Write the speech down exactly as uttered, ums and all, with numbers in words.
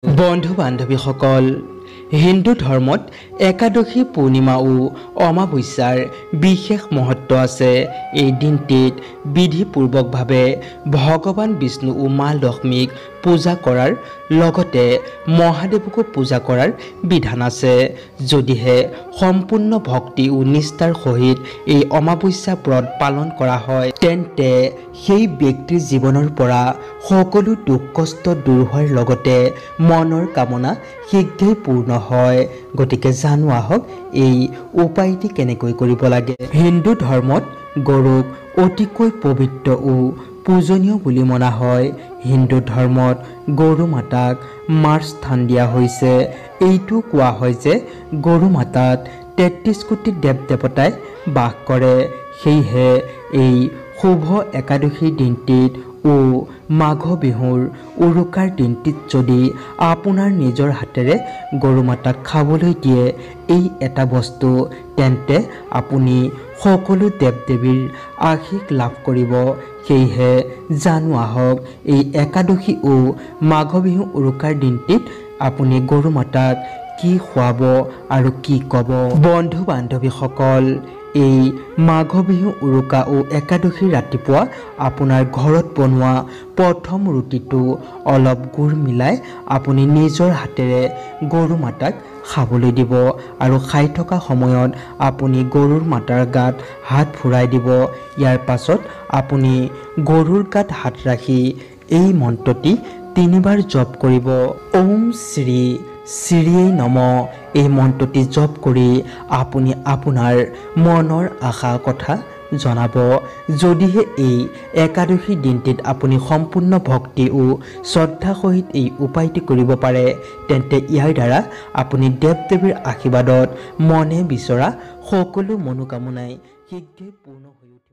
বন্ধু বান্ধৱীসকল, হিন্দু ধৰ্মত একাদশী পূৰ্ণিমা ও অমাৱস্যাৰ বিশেষ মহত্ব আছে। এই দিনটিত বিধিপূৰ্বকভাৱে ভগৱান বিষ্ণু ও মা লক্ষ্মীক পূজা কৰাৰ লগতে মহাদেৱকো পূজা কৰাৰ বিধান আছে। যদিহে সম্পূৰ্ণ ভক্তি ও নিষ্ঠাৰ সহিত এই অমাৱস্যা ব্ৰত পালন কৰা হয়, তেন্তে সেই ব্যক্তিৰ জীৱনৰ পৰা সকলো দুখ কষ্ট দূৰ হোৱাৰ লগতে মনৰ কামনা শীঘ্ৰেই পূৰ্ণ হয়। গতিকে জানো আহক এই উপায়টি কেনেকৈ কৰিব লাগে। হিন্দু ধৰ্মত গৰুক অতিকৈ পবিত্ৰ ও পূজনীয় বুলি মনা হয়। হিন্দু ধৰ্মত গৰু মাতাক মাৰ স্থান দিয়া হৈছে। এইটো কোৱা হয় যে গৰু মাতাত তেত্ৰিছ কোটি দেৱ দেৱতাই বাস কৰে। সেয়েহে এই শুভ একাদশীৰ দিনটিত ও মাঘ বিহুৰ উৰুকাৰ দিনটিত যদি আপোনাৰ নিজৰ হাতেৰে গৰু মাতাক খাবলৈ দিয়ে এই এটা বস্তু, তেন্তে আপুনি সকলো দেৱ দেৱীৰ আশীষ লাভ কৰিব। সেয়েহে জানো আহক এই একাদশী ও মাঘ বিহু উৰুকাৰ দিনটিত আপুনি গৰু মাতাক কি খুৱাব আৰু কি ক'ব। বন্ধু বান্ধৱীসকল, এই মাঘ বিহু উৰুকা ও একাদশীৰ ৰাতিপুৱা আপোনাৰ ঘৰত বনোৱা প্ৰথম ৰুটিটো অলপ গুড় মিলাই আপুনি নিজৰ হাতেৰে গৰু মাতাক খাবলৈ দিব আৰু খাই থকা সময়ত আপুনি গৰুৰ মাতাৰ গাত হাত ফুৰাই দিব। ইয়াৰ পাছত আপুনি গৰুৰ গাত হাত ৰাখি এই মন্ত্ৰটি তিনিবাৰ জপ কৰিব। ওম শ্ৰী শ্ৰীয়ে নম। এই মন্ত্ৰটি জপ কৰি আপুনি আপোনাৰ মনৰ আশা কথা জনাব। যদিহে এই একাদশী দিনটিত আপুনি সম্পূৰ্ণ ভক্তি ও শ্ৰদ্ধা সহিত এই উপায়টি কৰিব পাৰে, তেন্তে ইয়াৰ দ্বাৰা আপুনি দেৱ দেৱীৰ আশীৰ্বাদত মনে বিচৰা সকলো মনোকামনাই শীঘ্ৰেই পূৰ্ণ হৈ উঠিব।